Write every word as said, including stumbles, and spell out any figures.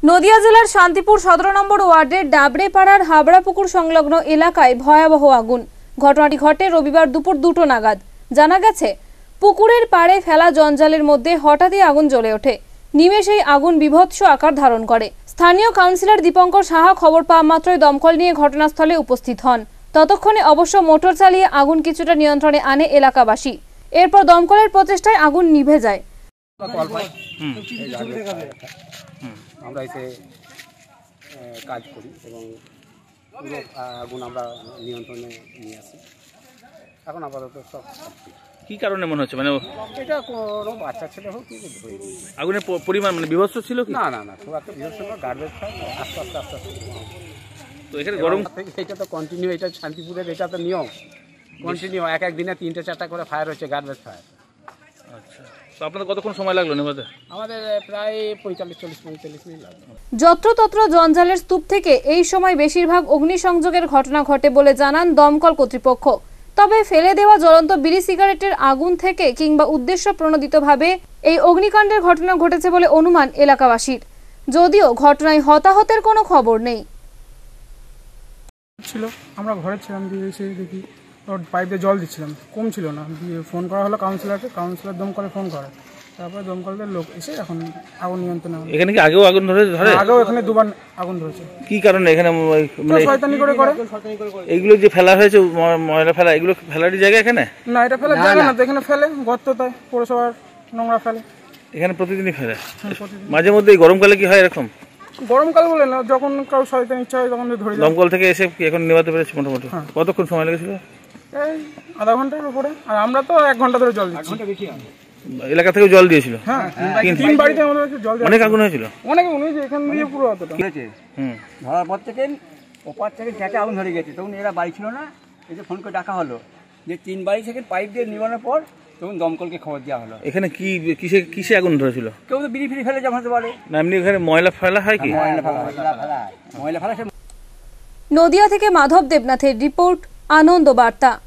নদিয়া জেলার শান্তিপুর সতেরো নম্বর ওয়ার্ডের ডাবরেপাড়ার হাবড়াপুকুর সংলগ্ন এলাকায় ভয়াবহ আগুন। ঘটনাটি ঘটে রবিবার দুপুর দুটো নাগাদ। জানা গেছে, পুকুরের পাড়ে ফেলা জঞ্জালের মধ্যে হঠাৎই আগুন জ্বলে ওঠে। নিমেষেই আগুন বিভৎস আকার ধারণ করে। স্থানীয় কাউন্সিলর দীপঙ্কর সাহা খবর পাওয়া মাত্রই দমকল নিয়ে ঘটনাস্থলে উপস্থিত হন। ততক্ষণে অবশ্য মোটর চালিয়ে আগুন কিছুটা নিয়ন্ত্রণে আনে এলাকাবাসী। এরপর দমকলের প্রচেষ্টায় আগুন নিভে যায়। আমরা এসে কাজ করি এবং পুরো আগুন আমরা নিয়ন্ত্রণে নিয়ে আসি। এখন আপাতত সব কি কারণে মনে হচ্ছে, মানে এটা কোনো বাচ্চা ছেলে হোক কিন্তু আগুনের পরিমাণ মানে বিভৎস ছিল কি? না না না খুব একটা বিভৎস না, গার্বেজ খায় আস্তে আস্তে আস্তে আস্তে। তো এখানে গরম এটা তো কন্টিনিউ, এটা শান্তিপুরের এটা তো নিয়ম কন্টিনিউ। এক এক দিনে তিনটে চারটা করে ফায়ার হচ্ছে, গার্বেজ ফায়ার। আচ্ছা, তো আপনাদের কতক্ষণ সময় লাগলো নেভাতে? আমাদের প্রায় পঁয়তাল্লিশ চল্লিশ পঁয়তাল্লিশ মিনিট লাগলো। যত্রতত্র জঞ্জালের স্তূপ থেকে এই সময় বেশিরভাগ অগ্নিসংযোগের ঘটনা ঘটে বলে জানান দমকল কর্তৃপক্ষ। তবে ফেলে দেওয়া জ্বলন্ত বিড়ি সিগারেটের আগুন থেকে কিংবা উদ্দেশ্য প্রণোদিতভাবে এই অগ্নিকাণ্ডের ঘটনা ঘটেছে বলে অনুমান এলাকাবাসীর। যদিও ঘটনায় হতাহতের কোনো খবর নেই। ছিল আমরা ঘরে ছিলাম, দিয়ে এসে দেখি ওর পাইপে জল দিচ্ছিলাম, কম ছিল না। দিয়ে ফোন করা হলো কাউন্সিলরকে, কাউন্সিলর দমকলে ফোন করে, তারপরে দমকলের লোক এসে এখন আগুন নিয়ন্ত্রণে আনে। এখানে কি আগেও আগুন ধরে ধরে আগেও এখানে দুবার আগুন ধরেছে। কি কারণে এখানে মানে শয়তানি করে করে এইগুলো যে ফেলা হয়েছে, ময়লা ফেলা, এগুলো ফেলারই জায়গা এখানে? না, এটা ফেলার জায়গা না তো, এখানে ফেলে গর্ত, তাই পৌরসভার নোংরা ফেলে এখানে প্রতিদিনই ফেলে। মাঝে মধ্যে গরমকালে কি হয় এরকম? গরমকাল বলে না, যখন কারো শয়তান ইচ্ছা হয় তখন ধরে। দমকল থেকে এসে কি এখন নেভাতে পেরেছে মোটামুটি? কতক্ষণ সময় লেগেছিল? এই আধা ঘন্টার উপরে। আর আমরা তো এক ঘন্টা ধরে জল দিচ্ছি। এলাকা থেকে জল দিয়েছিল? হ্যাঁ, তিন বাড়িতে আমাদের জল। অনেক আগুন হয়েছিল, অনেক আগুন হয়েছে এখান দিয়ে পুরো অতটা। হুম, ধরার পর থেকে ওপার থেকে ট্যাঁকে আগুন ধরে গেছে। তখন এরা বাড়ি ছিল না, এই যে ফোন করে ডাকা হলো যে তিন বাড়ি থেকে পাইপ দিয়ে নিবানোর পর তখন দমকলকে খবর দেওয়া হলো। এখানে কি কিসে কিসে আগুন ধরেছিল? কেউ তো বিড়ি ফিড়ি ফেলে যেমন হতে পারে না, এমনি এখানে ময়লা ফেলা হয় কি? ময়লা ফেলা ময়লা ফেলা নদিয়া থেকে মাধব দেবনাথের রিপোর্ট, আনন্দ বার্তা।